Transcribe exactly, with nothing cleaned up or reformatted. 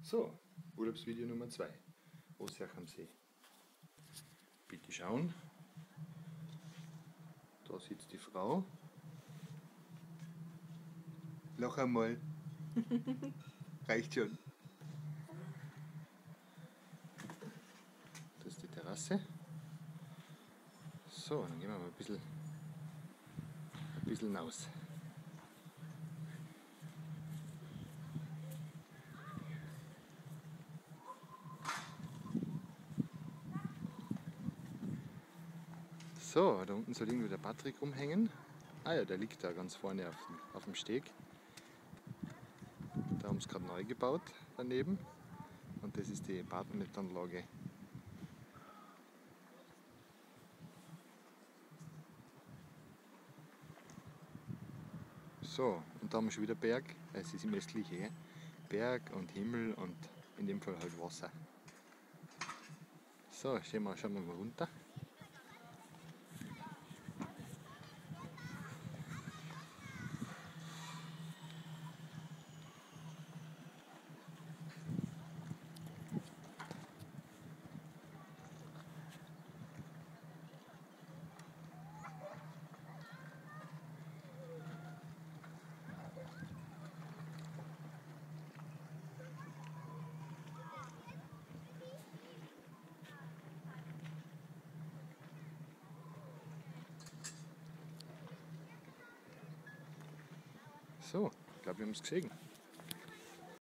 So, Urlaubsvideo Nummer zwei. Ossiach am See. Bitte schauen. Da sitzt die Frau. Noch einmal. Reicht schon. Das ist die Terrasse. So, dann gehen wir mal ein bisschen, ein bisschen raus. So, da unten soll irgendwo der Patrick rumhängen. Ah ja, der liegt da ganz vorne auf dem, auf dem Steg. Da haben sie gerade neu gebaut daneben. Und das ist die Badnettanlage. So, und da haben wir schon wieder Berg. Es ist im östlichen Berg und Himmel und in dem Fall halt Wasser. So, schauen wir, schauen wir mal runter. So, ich glaube, wir haben es gesehen.